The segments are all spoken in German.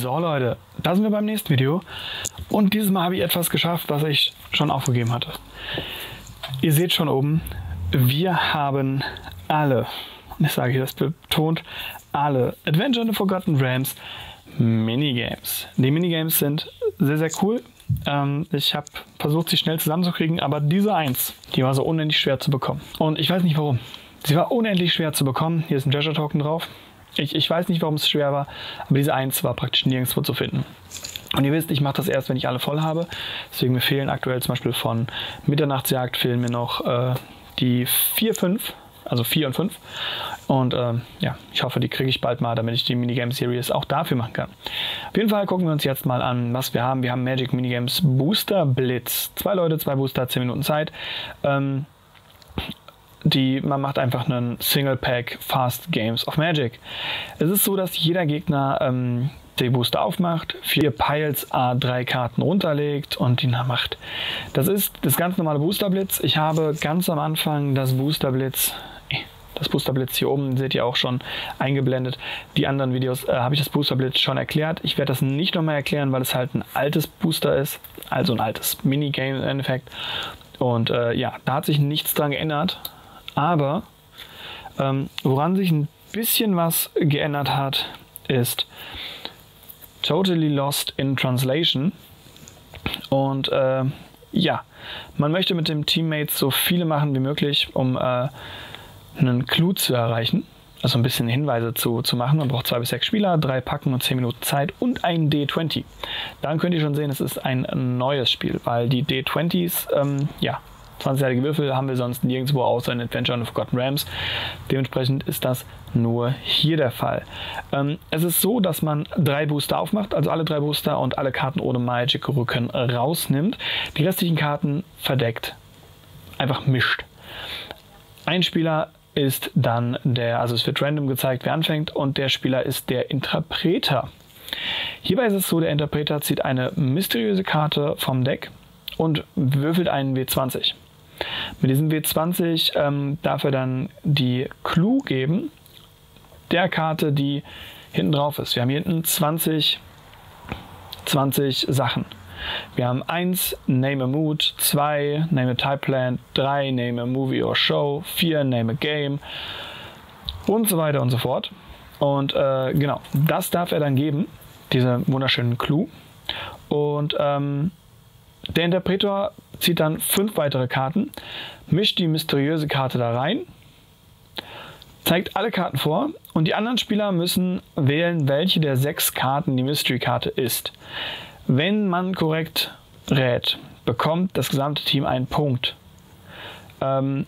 So Leute, da sind wir beim nächsten Video und dieses Mal habe ich etwas geschafft, was ich schon aufgegeben hatte. Ihr seht schon oben, wir haben alle, ich sage hier das betont, alle Adventure in the Forgotten Realms Minigames. Die Minigames sind sehr, sehr cool. Ich habe versucht, sie schnell zusammenzukriegen, aber diese eins, die war so unendlich schwer zu bekommen. Und ich weiß nicht warum. Sie war unendlich schwer zu bekommen. Hier ist ein Treasure Token drauf. Ich weiß nicht, warum es schwer war, aber diese eins war praktisch nirgendwo zu finden. Und ihr wisst, ich mache das erst, wenn ich alle voll habe. Deswegen mir fehlen aktuell zum Beispiel von Mitternachtsjagd fehlen mir noch die 4, 5. Also 4 und 5. Und ja, ich hoffe, die kriege ich bald mal, damit ich die Minigame Series auch dafür machen kann. Auf jeden Fall gucken wir uns jetzt mal an, was wir haben. Wir haben Magic Minigames Booster Blitz. 2 Leute, 2 Booster, 10 Minuten Zeit. Man macht einfach einen Single Pack Fast Games of Magic. Es ist so, dass jeder Gegner die Booster aufmacht, 4 Piles A3 Karten runterlegt und die macht. Das ist das ganz normale Booster Blitz. Ich habe ganz am Anfang das Booster Blitz hier oben, seht ihr auch schon eingeblendet. Die anderen Videos habe ich das Booster Blitz schon erklärt. Ich werde das nicht nochmal erklären, weil es halt ein altes Booster ist, also ein altes Minigame im Endeffekt. Und ja, da hat sich nichts dran geändert. Aber woran sich ein bisschen was geändert hat, ist Totally Lost in Translation. Und ja, man möchte mit dem Teammates so viele machen wie möglich, um einen Clou zu erreichen. Also ein bisschen Hinweise zu machen. Man braucht 2 bis 6 Spieler, 3 Packen und 10 Minuten Zeit und ein D20. Dann könnt ihr schon sehen, es ist ein neues Spiel, weil die D20s, ja, 20-seitige Würfel haben wir sonst nirgendwo außer in Adventure in the Forgotten Realms. Dementsprechend ist das nur hier der Fall. Es ist so, dass man 3 Booster aufmacht, also alle 3 Booster und alle Karten ohne Magic Rücken rausnimmt. Die restlichen Karten verdeckt. Einfach mischt. Ein Spieler ist dann also es wird random gezeigt, wer anfängt, und der Spieler ist der Interpreter. Hierbei ist es so, der Interpreter zieht eine mysteriöse Karte vom Deck und würfelt einen W20. Mit diesem W20 darf er dann die Clue geben der Karte, die hinten drauf ist. Wir haben hier hinten 20 Sachen. Wir haben 1, Name a Mood, 2, Name a Type Plant, 3, Name a Movie or Show, 4, Name a Game und so weiter und so fort. Und genau, das darf er dann geben, diese wunderschönen Clue. Und der Interpreter zieht dann 5 weitere Karten, mischt die mysteriöse Karte da rein, zeigt alle Karten vor und die anderen Spieler müssen wählen, welche der 6 Karten die Mystery-Karte ist. Wenn man korrekt rät, bekommt das gesamte Team einen Punkt. Wenn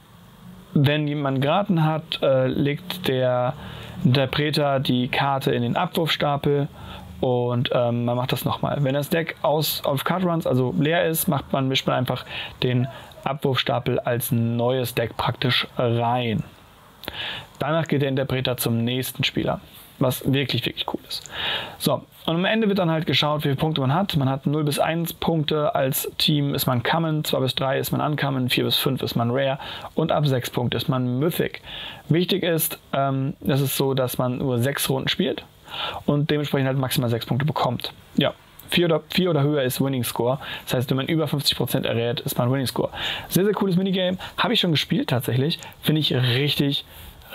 jemand geraten hat, legt der Interpreter die Karte in den Abwurfstapel. Und man macht das nochmal. Wenn das Deck auf Card Runs, also leer ist, mischt man einfach den Abwurfstapel als neues Deck praktisch rein. Danach geht der Interpreter zum nächsten Spieler, was wirklich, wirklich cool ist. So, und am Ende wird dann halt geschaut, wie viele Punkte man hat. Man hat 0 bis 1 Punkte als Team ist man Common, 2 bis 3 ist man Uncommon, 4 bis 5 ist man Rare und ab 6 Punkte ist man Mythic. Wichtig ist, es ist so, dass man nur 6 Runden spielt und dementsprechend halt maximal 6 Punkte bekommt. Ja, 4 oder höher ist Winning Score. Das heißt, wenn man über 50% errät, ist man Winning Score. Sehr, sehr cooles Minigame. Habe ich schon gespielt tatsächlich. Finde ich richtig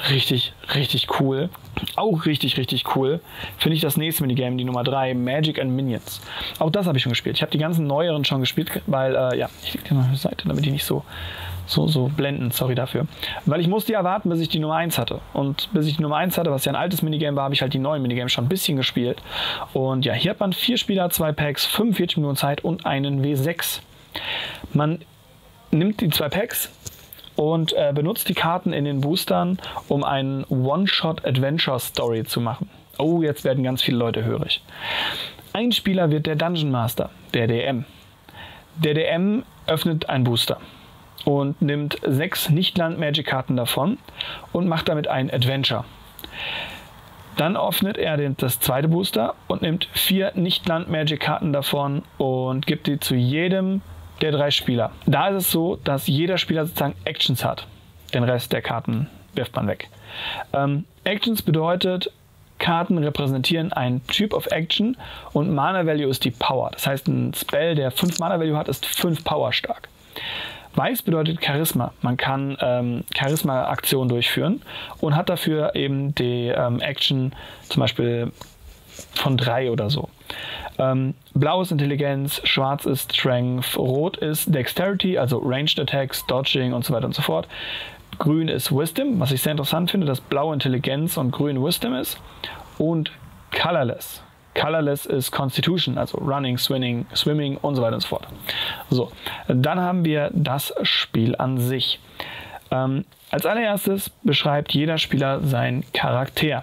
cool. Auch richtig cool finde ich das nächste Minigame, die Nummer 3, Magic and Minions. Auch das habe ich schon gespielt. Ich habe die ganzen neueren schon gespielt, weil, ja, ich lege die mal auf die Seite, damit die nicht so blenden, sorry dafür. Weil ich musste ja warten, bis ich die Nummer 1 hatte. Und bis ich die Nummer 1 hatte, was ja ein altes Minigame war, habe ich halt die neuen Minigames schon ein bisschen gespielt. Und ja, hier hat man 4 Spieler, 2 Packs, 45 Minuten Zeit und einen W6. Man nimmt die 2 Packs und benutzt die Karten in den Boostern, um einen One-Shot-Adventure-Story zu machen. Oh, jetzt werden ganz viele Leute hörig. Ein Spieler wird der Dungeon Master, der DM. Der DM öffnet einen Booster und nimmt 6 Nicht-Land-Magic-Karten davon und macht damit ein Adventure. Dann öffnet er das zweite Booster und nimmt 4 Nicht-Land-Magic-Karten davon und gibt die zu jedem der 3 Spieler. Da ist es so, dass jeder Spieler sozusagen Actions hat. Den Rest der Karten wirft man weg. Actions bedeutet, Karten repräsentieren einen Typ of Action und Mana Value ist die Power. Das heißt, ein Spell, der 5 Mana Value hat, ist 5 Power stark. Weiß bedeutet Charisma. Man kann Charisma-Aktionen durchführen und hat dafür eben die Action zum Beispiel von 3 oder so. Blau ist Intelligenz, Schwarz ist Strength, Rot ist Dexterity, also Ranged Attacks, Dodging und so weiter und so fort. Grün ist Wisdom, was ich sehr interessant finde, dass Blau Intelligenz und Grün Wisdom ist. Und Colorless. Colorless ist Constitution, also Running, Swimming und so weiter und so fort. So, dann haben wir das Spiel an sich. Als allererstes beschreibt jeder Spieler seinen Charakter.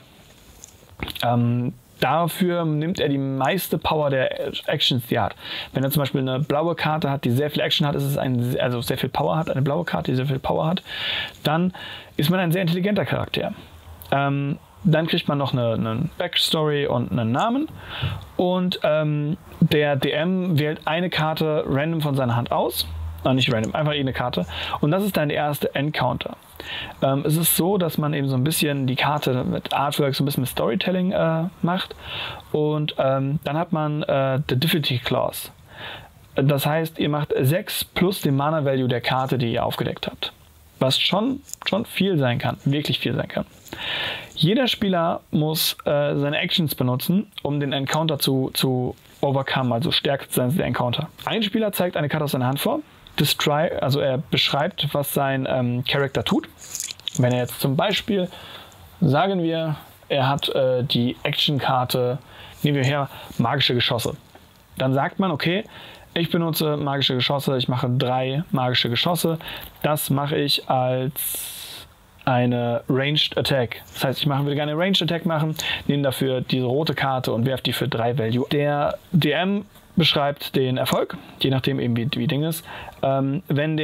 Dafür nimmt er die meiste Power der Actions, die er hat. Wenn er zum Beispiel eine blaue Karte hat, die sehr viel Action hat, also sehr viel Power hat, eine blaue Karte, die sehr viel Power hat, dann ist man ein sehr intelligenter Charakter. Dann kriegt man noch eine Backstory und einen Namen und der DM wählt eine Karte random von seiner Hand aus. Nicht random, einfach eine Karte. Und das ist dann der erste Encounter. Es ist so, dass man eben so ein bisschen die Karte mit Artwork, so ein bisschen mit Storytelling macht. Und dann hat man the Difficulty Clause. Das heißt, ihr macht 6 plus den Mana Value der Karte, die ihr aufgedeckt habt. Was schon viel sein kann, wirklich viel sein kann. Jeder Spieler muss seine Actions benutzen, um den Encounter zu overcome, also stärker zu sein als der Encounter. Ein Spieler zeigt eine Karte aus seiner Hand vor. Also er beschreibt, was sein Charakter tut. Wenn er jetzt zum Beispiel, sagen wir, er hat die Action-Karte, nehmen wir her, magische Geschosse. Dann sagt man, okay, ich benutze magische Geschosse, ich mache 3 magische Geschosse. Das mache ich als eine Ranged Attack. Das heißt, ich würde gerne eine Ranged Attack machen, nehme dafür diese rote Karte und werfe die für 3 Value. Der DM beschreibt den Erfolg, je nachdem eben wie Ding ist. Wenn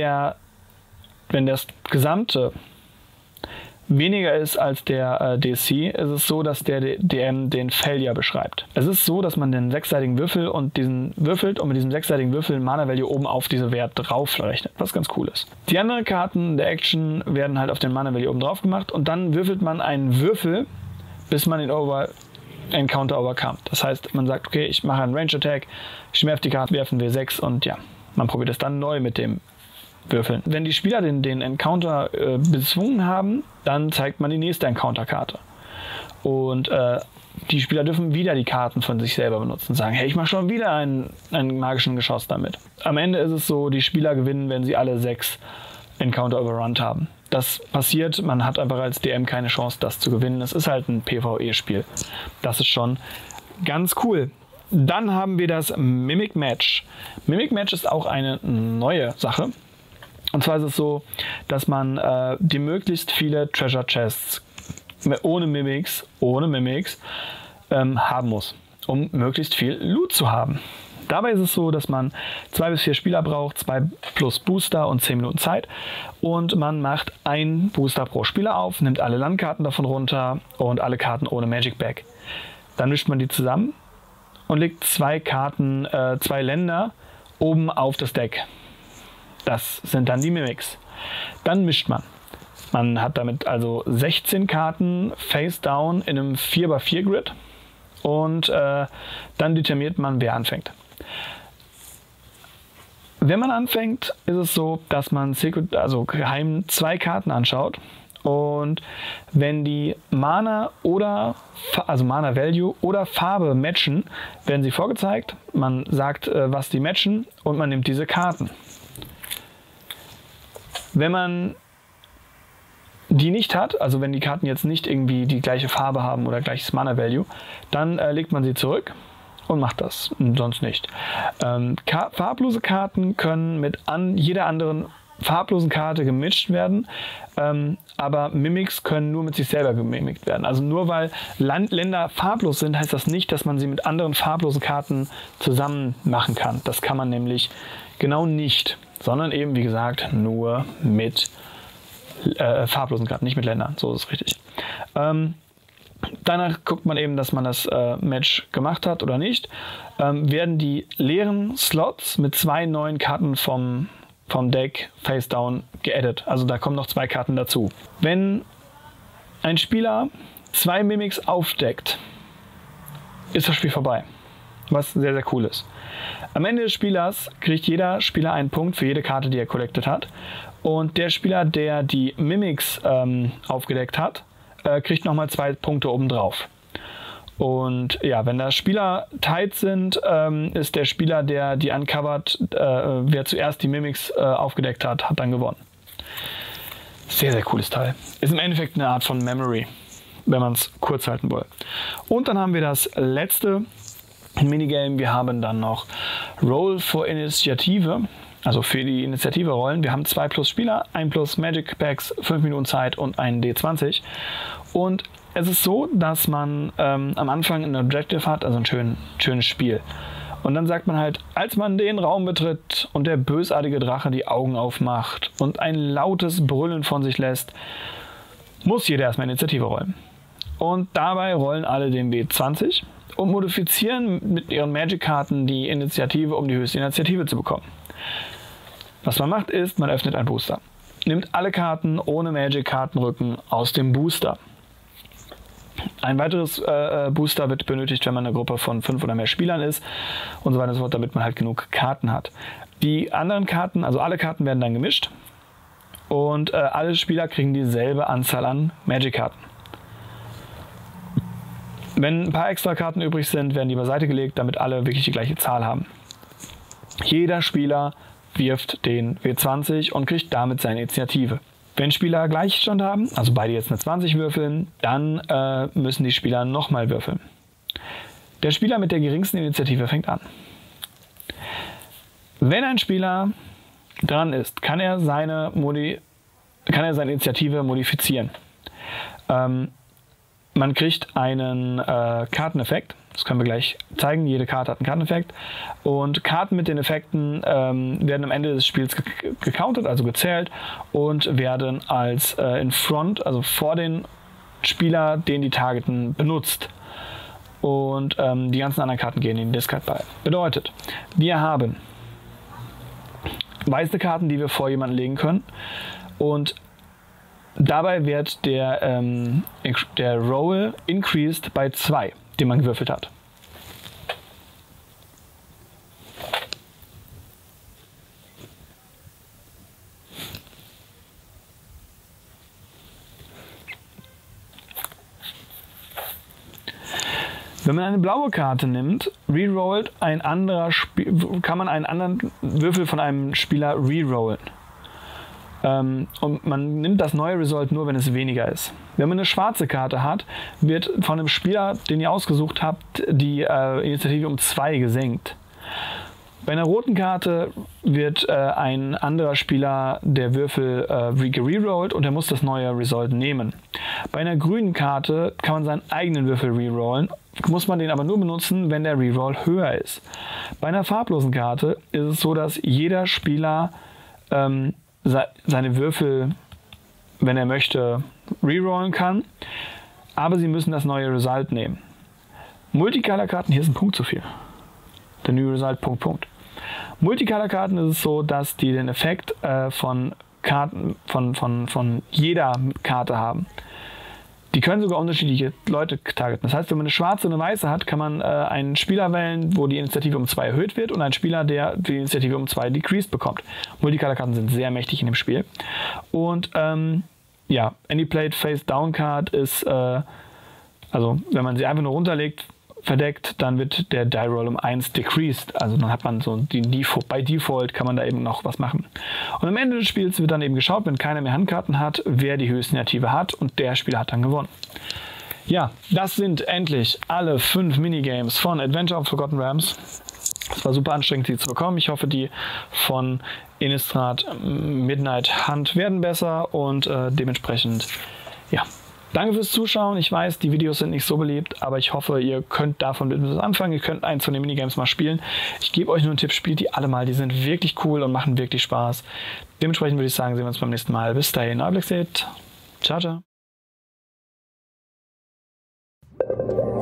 das Gesamte weniger ist als der DC, ist es so, dass der DM den Failure beschreibt. Es ist so, dass man den 6-seitigen Würfel und diesen würfelt und mit diesem 6-seitigen Würfel Mana Value oben auf diese Wert drauf rechnet, was ganz cool ist. Die anderen Karten der Action werden halt auf den Mana Value oben drauf gemacht und dann würfelt man einen Würfel, bis man den Encounter overcome. Das heißt, man sagt, okay, ich mache einen Range Attack, ich werfe die Karte, werfen wir 6 und ja, man probiert es dann neu mit dem Würfeln. Wenn die Spieler den Encounter bezwungen haben, dann zeigt man die nächste Encounter-Karte. Und die Spieler dürfen wieder die Karten von sich selber benutzen. Sagen, hey, ich mache schon wieder einen magischen Geschoss damit. Am Ende ist es so, die Spieler gewinnen, wenn sie alle 6 Encounter overrun haben. Das passiert, man hat einfach als DM keine Chance, das zu gewinnen. Es ist halt ein PvE-Spiel. Das ist schon ganz cool. Dann haben wir das Mimic Match. Mimic Match ist auch eine neue Sache. Und zwar ist es so, dass man die möglichst viele Treasure Chests ohne Mimics haben muss, um möglichst viel Loot zu haben. Dabei ist es so, dass man 2 bis 4 Spieler braucht, 2 plus Booster und 10 Minuten Zeit. Und man macht einen Booster pro Spieler auf, nimmt alle Landkarten davon runter und alle Karten ohne Magic Bag. Dann mischt man die zusammen und legt 2 Länder oben auf das Deck. Das sind dann die Mimics. Dann mischt man. Man hat damit also 16 Karten face down in einem 4x4 Grid und dann determiniert man, wer anfängt. Wenn man anfängt, ist es so, dass man geheim 2 Karten anschaut und wenn die Mana Value oder Farbe matchen, werden sie vorgezeigt. Man sagt, was die matchen und man nimmt diese Karten. Wenn man die nicht hat, also wenn die Karten jetzt nicht irgendwie die gleiche Farbe haben oder gleiches Mana Value, dann legt man sie zurück und macht das, sonst nicht. Farblose Karten können mit jeder anderen farblosen Karte gemischt werden, aber Mimics können nur mit sich selber gemimikt werden. Also nur weil Länder farblos sind, heißt das nicht, dass man sie mit anderen farblosen Karten zusammen machen kann. Das kann man nämlich genau nicht, sondern eben, wie gesagt, nur mit farblosen Karten, nicht mit Ländern. So ist es richtig. Danach guckt man eben, dass man das Match gemacht hat oder nicht. Werden die leeren Slots mit 2 neuen Karten vom Deck face down geaddet. Also da kommen noch 2 Karten dazu. Wenn ein Spieler 2 Mimics aufdeckt, ist das Spiel vorbei. Was sehr, sehr cool ist. Am Ende des Spielers kriegt jeder Spieler einen Punkt für jede Karte, die er collected hat. Und der Spieler, der die Mimics aufgedeckt hat, kriegt nochmal 2 Punkte obendrauf. Und ja, wenn da Spieler tight sind, ist der Spieler, der die uncovert, wer zuerst die Mimics aufgedeckt hat, hat dann gewonnen. Sehr, sehr cooles Teil. Ist im Endeffekt eine Art von Memory, wenn man es kurz halten will. Und dann haben wir das letzte Minigame. Wir haben dann noch Roll for Initiative, also für die Initiative-Rollen. Wir haben 2 plus Spieler, 1 plus Magic Packs, 5 Minuten Zeit und einen D20. Und es ist so, dass man am Anfang ein Objective hat, also ein schönes Spiel. Und dann sagt man halt, als man den Raum betritt und der bösartige Drache die Augen aufmacht und ein lautes Brüllen von sich lässt, muss jeder erstmal Initiative rollen. Und dabei rollen alle den W20 und modifizieren mit ihren Magic-Karten die Initiative, um die höchste Initiative zu bekommen. Was man macht ist, man öffnet einen Booster. Nimmt alle Karten ohne Magic-Kartenrücken aus dem Booster. Ein weiteres Booster wird benötigt, wenn man eine Gruppe von 5 oder mehr Spielern ist und so weiter und so fort, damit man halt genug Karten hat. Die anderen Karten, also alle Karten werden dann gemischt und alle Spieler kriegen dieselbe Anzahl an Magic-Karten. Wenn ein paar extra Karten übrig sind, werden die beiseite gelegt, damit alle wirklich die gleiche Zahl haben. Jeder Spieler wirft den W20 und kriegt damit seine Initiative. Wenn Spieler Gleichstand haben, also beide jetzt eine 20 würfeln, dann müssen die Spieler nochmal würfeln. Der Spieler mit der geringsten Initiative fängt an. Wenn ein Spieler dran ist, kann er seine Initiative modifizieren. Man kriegt einen Karteneffekt. Das können wir gleich zeigen. Jede Karte hat einen Karteneffekt. Und Karten mit den Effekten werden am Ende des Spiels gecountet, also gezählt, und werden als in front, also vor den Spieler, den die targeten, benutzt. Und die ganzen anderen Karten gehen in den Discard-Pile. Bedeutet, wir haben weiße Karten, die wir vor jemanden legen können. Und dabei wird der Roll increased bei 2, den man gewürfelt hat. Wenn man eine blaue Karte nimmt, rerollt kann man einen anderen Würfel von einem Spieler rerollen. Und man nimmt das neue Result nur, wenn es weniger ist. Wenn man eine schwarze Karte hat, wird von dem Spieler, den ihr ausgesucht habt, die Initiative um 2 gesenkt. Bei einer roten Karte wird ein anderer Spieler der Würfel rerollt und er muss das neue Result nehmen. Bei einer grünen Karte kann man seinen eigenen Würfel rerollen, muss man den aber nur benutzen, wenn der Reroll höher ist. Bei einer farblosen Karte ist es so, dass jeder Spieler seine Würfel, wenn er möchte, rerollen kann, aber sie müssen das neue Result nehmen. Multicolor-Karten, hier ist ein Punkt zu viel. Der New Result, Punkt, Punkt. Multicolor-Karten ist es so, dass die den Effekt von Karten von jeder Karte haben. Die können sogar unterschiedliche Leute targeten. Das heißt, wenn man eine schwarze und eine weiße hat, kann man einen Spieler wählen, wo die Initiative um 2 erhöht wird und einen Spieler, der die Initiative um 2 decreased bekommt. Multicolor-Karten sind sehr mächtig in dem Spiel. Und ja, Any Played Face Down Card ist, also wenn man sie einfach nur runterlegt, verdeckt, dann wird der Die Roll um 1 decreased. Also dann hat man so bei Default kann man da eben noch was machen. Und am Ende des Spiels wird dann eben geschaut, wenn keiner mehr Handkarten hat, wer die höchste Initiative hat und der Spieler hat dann gewonnen. Ja, das sind endlich alle 5 Minigames von Adventure of Forgotten Realms. Es war super anstrengend, sie zu bekommen. Ich hoffe, die von Innistrad Midnight Hunt werden besser und dementsprechend, ja. Danke fürs Zuschauen. Ich weiß, die Videos sind nicht so beliebt, aber ich hoffe, ihr könnt davon etwas anfangen. Ihr könnt eins von den Minigames mal spielen. Ich gebe euch nur einen Tipp, spielt die alle mal. Die sind wirklich cool und machen wirklich Spaß. Dementsprechend würde ich sagen, sehen wir uns beim nächsten Mal. Bis dahin, euer Blackseed. Ciao, ciao.